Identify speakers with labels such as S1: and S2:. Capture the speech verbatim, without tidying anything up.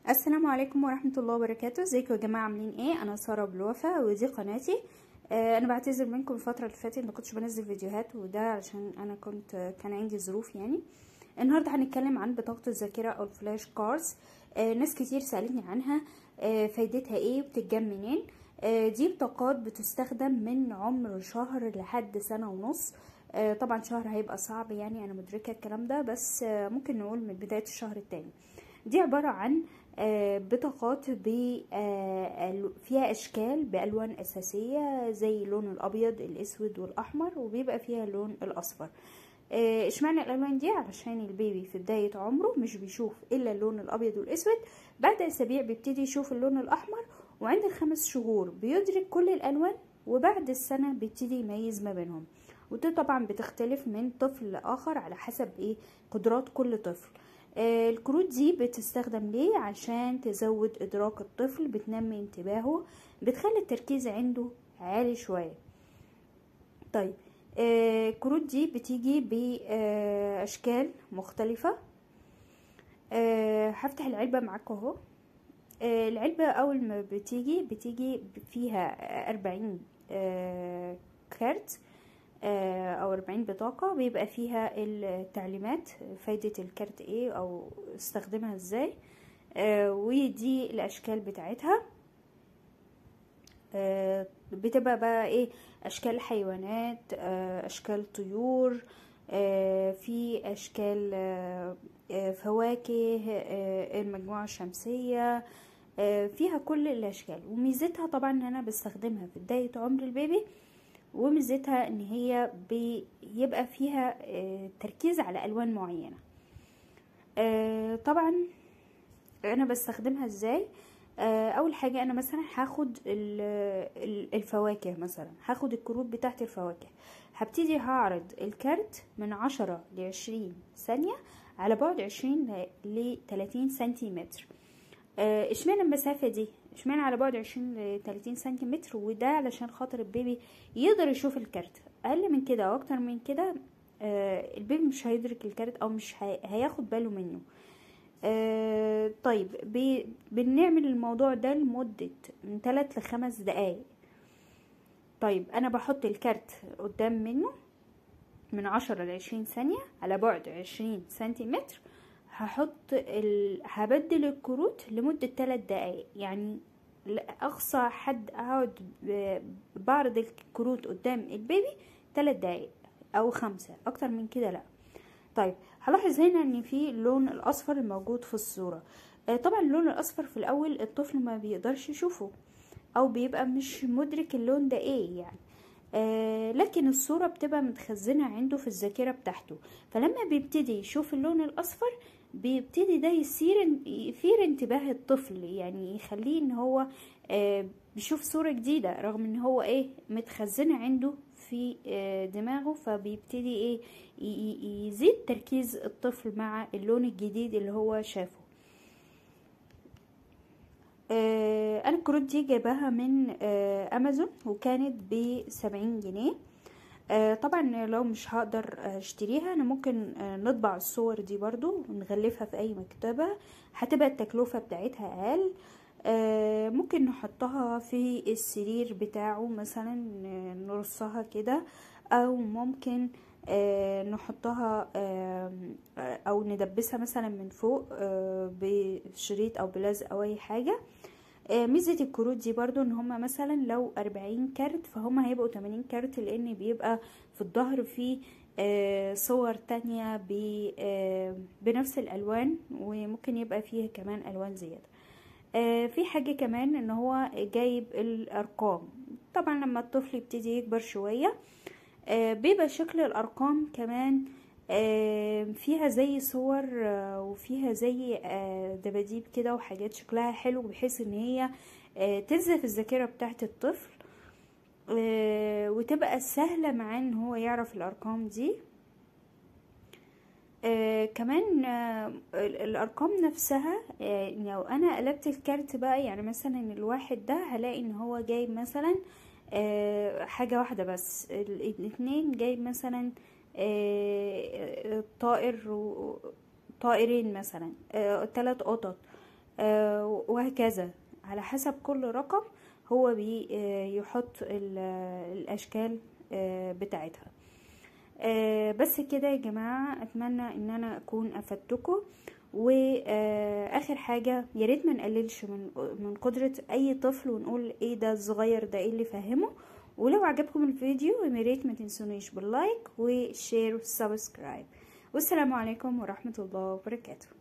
S1: السلام عليكم ورحمة الله وبركاته. ازيكم يا جماعة، عاملين ايه؟ انا سارة بالوفا ودي قناتي. آه انا بعتذر منكم الفترة اللي فاتت ما كنتش بنزل فيديوهات، وده علشان انا كنت كان عندي ظروف يعني. النهارده هنتكلم عن بطاقة الذاكرة او الفلاش كاردز. آه ناس كتير سألتني عنها، آه فايدتها ايه وبتتجمع منين. آه دي بطاقات بتستخدم من عمر شهر لحد سنة ونص. آه طبعا شهر هيبقى صعب يعني، انا مدركة الكلام ده، بس آه ممكن نقول من بداية الشهر التاني. دي عبارة عن بطاقات فيها اشكال بالوان اساسيه زي اللون الابيض الاسود والاحمر، وبيبقى فيها اللون الاصفر. اشمعنى الالوان دي؟ علشان البيبي في بدايه عمره مش بيشوف الا اللون الابيض والاسود، بعد اسابيع بيبتدي يشوف اللون الاحمر، وعند الخمس شهور بيدرك كل الالوان، وبعد السنه بيبتدي يميز ما بينهم. ودي طبعا بتختلف من طفل لاخر على حسب ايه قدرات كل طفل. آه الكروت دي بتستخدم ليه؟ عشان تزود ادراك الطفل، بتنمي انتباهه، بتخلي التركيز عنده عالي شوية. طيب آه الكروت دي بتيجي باشكال مختلفة. آه هفتح العلبة معاكم اهو. آه العلبة اول ما بتيجي بتيجي فيها اربعين آه كارت او اربعين بطاقة، بيبقى فيها التعليمات، فايدة الكارت ايه او استخدمها ازاي، آه ودي الاشكال بتاعتها. آه بتبقى بقى ايه؟ اشكال حيوانات، آه اشكال طيور، آه في اشكال آه فواكه، آه المجموعة الشمسية، آه فيها كل الاشكال. وميزتها طبعا ان انا بستخدمها في بداية عمر البيبي، وميزتها ان هي بيبقى فيها تركيز على الوان معينة. طبعا انا بستخدمها ازاي؟ اول حاجة انا مثلا هاخد الفواكه، مثلا هاخد الكروت بتاعت الفواكه، هبتدي هعرض الكارت من عشرة لعشرين ثانية على بعد عشرين لتلاتين سنتيمتر. اشمعنى المسافة دي؟ اشمعنى على بعد عشرين لتلاتين سنتيمتر؟ وده علشان خاطر البيبي يقدر يشوف الكارت. اقل من كده او اكتر من كده آه البيبي مش هيدرك الكارت او مش هي... هياخد باله منه. آه طيب بي... بنعمل الموضوع ده لمدة من ثلاث لخمس دقايق. طيب انا بحط الكارت قدام منه من عشرة لعشرين ثانية على بعد عشرين سنتيمتر. هحط ال... هبدل الكروت لمدة ثلاث دقايق، يعني اقصى حد اقعد بعرض الكروت قدام البيبي ثلاث دقايق او خمسة، اكتر من كده لا. طيب هلاحظ هنا ان في اللون الاصفر الموجود في الصورة. طبعا اللون الاصفر في الاول الطفل ما بيقدرش يشوفه او بيبقى مش مدرك اللون ده ايه يعني، آه لكن الصورة بتبقى متخزنة عنده في الذاكرة بتاعته، فلما بيبتدي يشوف اللون الاصفر بيبتدي ده يثير يثير انتباه الطفل، يعني يخليه ان هو آه بيشوف صورة جديدة رغم ان هو ايه متخزنة عنده في آه دماغه، فبيبتدي ايه يزيد تركيز الطفل مع اللون الجديد اللي هو شافه. آه انا الكروت دي جايباها من آه امازون، وكانت بسبعين جنيه. آه طبعا لو مش هقدر اشتريها انا ممكن آه نطبع الصور دي برضو ونغلفها في اي مكتبة، هتبقى التكلفة بتاعتها اقل. آه ممكن نحطها في السرير بتاعه مثلا، آه نرصها كده، او ممكن آه نحطها آه او ندبسها مثلا من فوق آه بشريط او بلزق او اي حاجة. ميزة الكروت دي برضو ان هما مثلا لو اربعين كارت فهم هيبقوا تمانين كارت، لان بيبقى في الظهر في صور تانية بنفس الالوان، وممكن يبقى فيها كمان الوان زيادة. في حاجة كمان ان هو جايب الارقام. طبعا لما الطفل يبتدي يكبر شوية بيبقى شكل الارقام كمان فيها زي صور، وفيها زي دباديب كده وحاجات شكلها حلو، بحيث ان هي تلزق في الذاكرة بتاعت الطفل، وتبقى سهلة معاه ان هو يعرف الارقام دي. كمان الارقام نفسها، لو انا قلبت الكارت بقى يعني مثلا الواحد ده هلاقي ان هو جايب مثلا حاجة واحدة بس، الاثنين جايب مثلا طائر طائرين مثلا، ثلاث قطط، آه وهكذا على حسب كل رقم هو بيحط الاشكال آه بتاعتها. آه بس كده يا جماعة، اتمنى ان انا اكون افدتكم. واخر حاجه، يا ريت ما نقللش من من قدره اي طفل ونقول ايه ده الصغير ده ايه اللي فهمه. ولو عجبكم الفيديو يا ريت ما تنسونيش باللايك وشير وسبسكرايب. والسلام عليكم ورحمه الله وبركاته.